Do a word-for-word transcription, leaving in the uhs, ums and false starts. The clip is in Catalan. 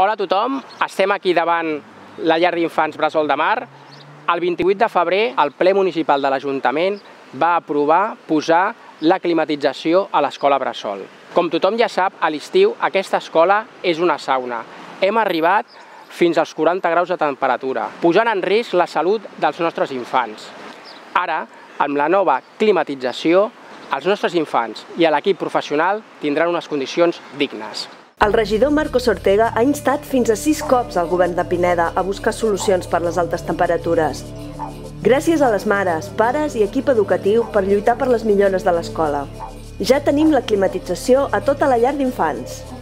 Hola a tothom, estem aquí davant la llar d'infants Bressol de Mar. El vint-i-vuit de febrer el ple municipal de l'Ajuntament va aprovar posar la climatització a l'escola Bressol. Com tothom ja sap, a l'estiu aquesta escola és una sauna. Hem arribat fins als quaranta graus de temperatura, posant en risc la salut dels nostres infants. Ara, amb la nova climatització, els nostres infants i l'equip professional tindran unes condicions dignes. El regidor Marcos Ortega ha instat fins a sis cops al govern de Pineda a buscar solucions per les altes temperatures. Gràcies a les mares, pares i equip educatiu per lluitar per les millores de l'escola. Ja tenim la climatització a tota la llar d'infants.